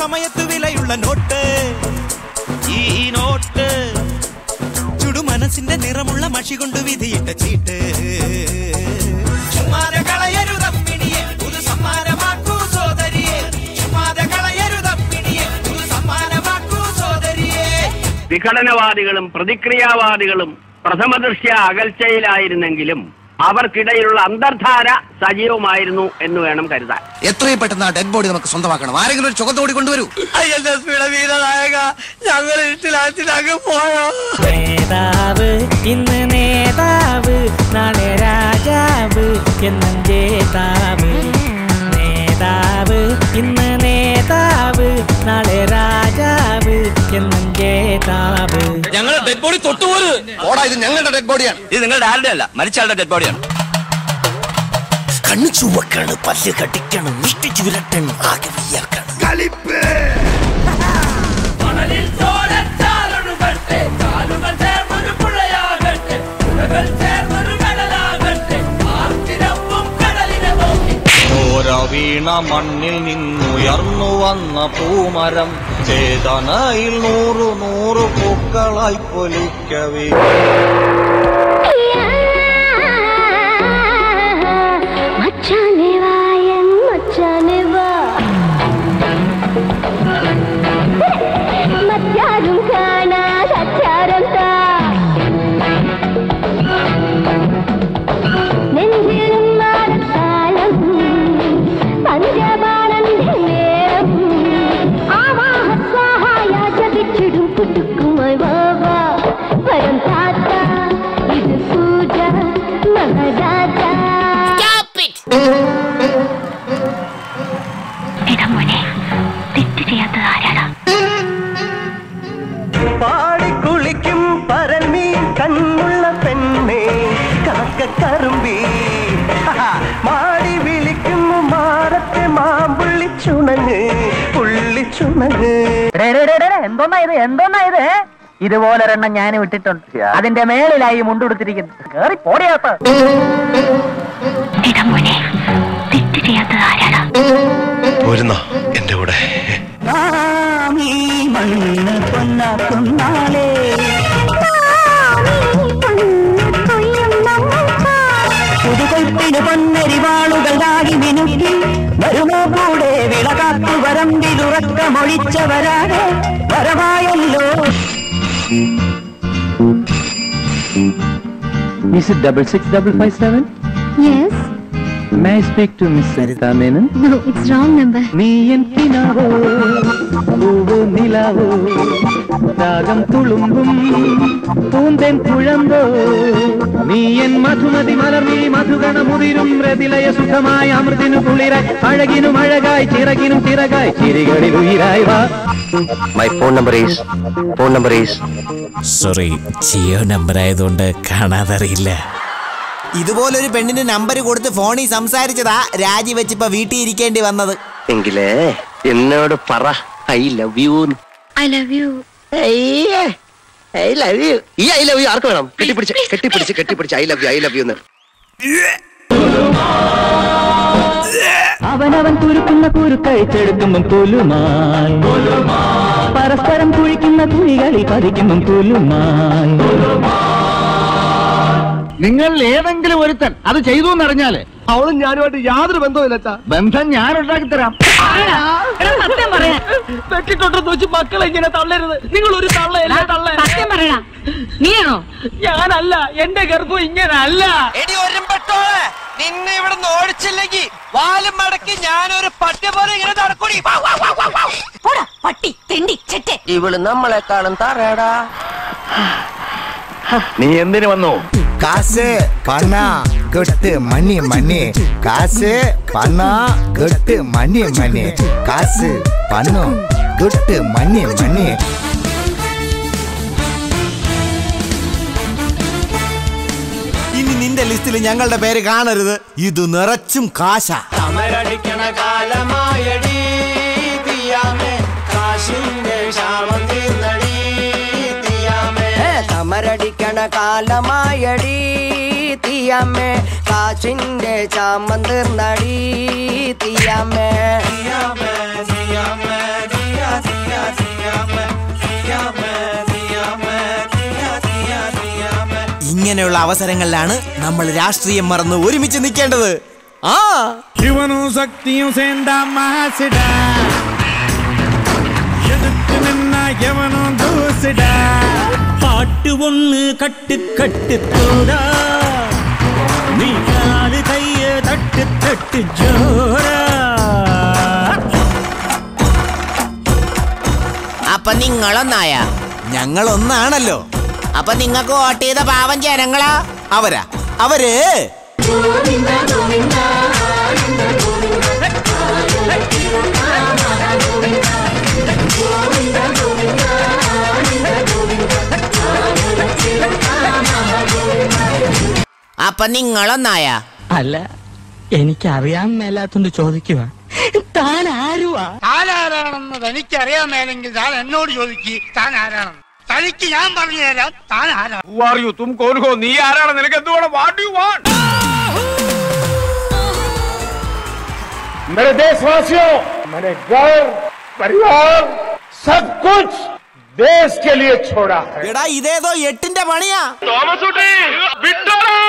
സമയത്ത് വിലയുള്ള നോട്ട്, ഈ നോട്ട് ചുടു മനസ്സിന്റെ നിറമുള്ള മഷി കൊണ്ട് വിധിയിട്ട ചീട്ട്. ചുമ്മാതെ കളയരുതമ്മിണിയെ ഒരു സമ്മാനമാക്കൂ സോദരിയെ, ചുമ്മാതെ കളയരുതമ്മിണിയെ ഒരു സമ്മാനമാക്കൂ സോദരിയെ. വിഘടനവാദികളും പ്രതിക്രിയാവാദികളും പ്രഥമദൃഷ്ട്യാ അകൽച്ചയിലായിരുന്നെങ്കിലും അവർക്കിടയിലുള്ള അന്തർധാര സജീവമായിരുന്നു എന്ന് വേണം കരുതാൻ. എത്രയും പെട്ടെന്ന് ആ ഡെഡ് ബോഡി നമുക്ക് സ്വന്തമാക്കണം. ആരെങ്കിലും ഒരു ചുഖത്തോടി കൊണ്ടുവരൂ. ഞങ്ങൾ പോയോ? നേതാവ് ഇന്ന് നേതാവ്, നാളെ രാജാവ് എന്നും ജേതാവ്. നേതാവ് ഇന്ന് നേതാവ്, നാളെ രാജാവ് എന്നും ജേതാവ്. ഞങ്ങളുടെ ഡെഡ് ബോഡി തൊട്ടുപോലും. ഓടാ, ഇത് ഞങ്ങളുടെ ഡെഡ് ബോഡിയാണ്. ഇത് നിങ്ങളുടെ ആരുടെ അല്ല, മരിച്ചയാളുടെ ഡെഡ് ബോഡിയാണ്. കണ്ണു ചുവക്കാണ്, പല്ല് കടിക്കണം, ഇഷ്ടിച്ചു വിരട്ടണം, ആകെ വിയർക്കണം. വീണ മണ്ണിൽ നിന്നുയർന്നു വന്ന പൂമരം ചേതനയിൽ 100 പൂക്കളായി പൊലിക്കവേ. പാടിക്കുളിക്കും പരൽമീൻ കണ്ണുള്ള പെണ്ണേ കാക്കക്കറുമ്പി, മാടി വിളിക്കുന്നു മാറത്തെ മാമ്പുള്ളിച്ചുണങ്ങ് പുള്ളിച്ചുണങ്ങ്. എന്തോന്നാ ഇത് ഇതുപോലൊരെണ്ണം ഞാൻ വിട്ടിട്ടുണ്ട്. അതിന്റെ മേളിലായി മുണ്ടുടുത്തിരിക്കുന്നു. കേറി പോടിയാത്ത പോരുന്നോ എന്റെ കൂടെ? മണ്ണ് പൊന്നാക്കുന്നാലേ പുതുകൊയ്ത്തിന് പൊന്നരിവാളുകൾ താകി മിനുക്കി വരുമോ കൂടെ വിളകാത്തു വരമ്പിലുറക്കമൊഴിച്ചവരാണ് വരമായല്ലോ. Is it 66557? Yes. May I speak to Miss Sarita Menon? No, it's wrong number. നീയൻ കിനാവോ പൂവോ നിലാവോ രാഗം തുളുമ്പും പൂന്തേൻ കുഴമ്പോ നീയൻ മധുമതി മലർമീ മധുഗണമുതിരും രതിലയ സുഖമായ അമൃതിനു കുളിരായി അഴകിനും അഴകായി ചിറകിനും ചിറകായി ചിരികളിൽ ഉയിരായി വാ. My phone number is sorry, Jio number ആയതുകൊണ്ട് കാണാതറിയില്ല. ഇതുപോലൊരു പെണ്ണിന്റെ നമ്പർ കൊടുത്ത് ഫോണിൽ സംസാരിച്ചതാ രാജിവെച്ചിപ്പോ വീട്ടിൽ ഇരിക്കേണ്ടി വന്നത്. എങ്കിലേ എന്നോട് പറ I love you. I love you. I love you. ഈ ഐ ലവ് യു ആർക്ക് വേണം? കെട്ടിപ്പിടിച്ച് ഐ ലവ് യു എന്ന്. അവനവൻ കുരുക്കുന്ന കുരുക്കഴിച്ചെടുക്കുമ്പം പുലുമായി, പരസ്പരം കുഴിക്കുന്ന കുഴികളിൽ പതിക്കുമ്പം പുലുമായി. നിങ്ങൾ ഏതെങ്കിലും ഒരുത്തൻ അത് ചെയ്തു എന്നറിഞ്ഞാല് അവളും ഞാനുമായിട്ട് യാതൊരു ബന്ധവുമില്ല. ബന്ധം ഞാൻ ഉണ്ടാക്കി തരാം. സത്യം പറയാ, വെട്ടിട്ടൊട്ടെന്ന് വെച്ച് മക്കളെ ഇങ്ങനെ തള്ളരുത്. നിങ്ങൾ ഒരു തള്ളയല്ല. സത്യം പറയണ നീയാണോ? ഞാനല്ല, എന്റെ ഗർഭം ഇങ്ങനെ അല്ല. നിന്നെ ഇവിടെ ഓടിച്ചില്ലെങ്കിൽ വാലും മടക്കി ഞാനൊരു പട്ടി പോലെ ഇങ്ങനെ നടക്കൂടി. പട്ടി തെണ്ടി ചെറ്റെ. ഇവള് നമ്മളെക്കാളും തറയടാ. നീ എന്തിനു വന്നു? കാശ് പണ കെട്ട് മണി മണി, കാശ് പണ കെട്ട് മണി മണി, കാശ് പണം കെട്ട് മണി മണി. ഇനി നിന്റെ ലിസ്റ്റിൽ ഞങ്ങളുടെ പേര് കാണരുത്. ഇത് നിറച്ചും കാശ. തമരടിക്കണ കാലമായടി തീയാമേ, കാശിന്റെ ക്ഷാമം തീർന്നടി തീയാമേ. തമരടിക്കണ കാലമായടി തീയാമേ, കാശിന്റെ ചാമം തീർന്നടി തീയാമേ. തീയാമേ തീയാമേ തീയാമേ. ഇങ്ങനെയുള്ള അവസരങ്ങളിലാണ് നമ്മൾ രാഷ്ട്രീയം മറന്ന് ഒരുമിച്ച് നിൽക്കേണ്ടത്. ആ ഇവനും ശക്തിയും സേന്താ മാസിടാ എതിർത്ത് നിന്ന എവനും ദൂസിടാ പാട്ട് ഒന്ന് കട്ട് കട്ട് തോടാ നീ കാല് കയ്യ തട്ട് തട്ട് ജോറാ. അപ്പൊ നിങ്ങളൊന്നായ ഞങ്ങളൊന്നാണല്ലോ. അപ്പൊ നിങ്ങൾക്ക് വോട്ട് ചെയ്ത പാവം ജനങ്ങളാ അവര് അപ്പൊ നിങ്ങളൊന്നായ. അല്ല, എനിക്കറിയാൻ മേലാത്തോണ്ട് ചോദിക്കുക, താൻ ആരുവാ? താനാരാണെന്ന് തനിക്കറിയാൻ മേലെങ്കിൽ താൻ എന്നോട് ചോദിക്ക് താൻ ആരാണെന്ന്. തനിക്ക് ഞാൻ പറഞ്ഞു തരാം താൻ ആരാ. നീ ആരാണ്? നിനക്ക് എന്തുവേണം? What you want? मेरे देशवासियों, मैंने घर परिवार सब कुछ देश के लिए छोड़ा है. എടാ ഇതേതോ 8ന്റെ പണിയാ. തോമസ് കുട്ടി വിട്ടോടാ.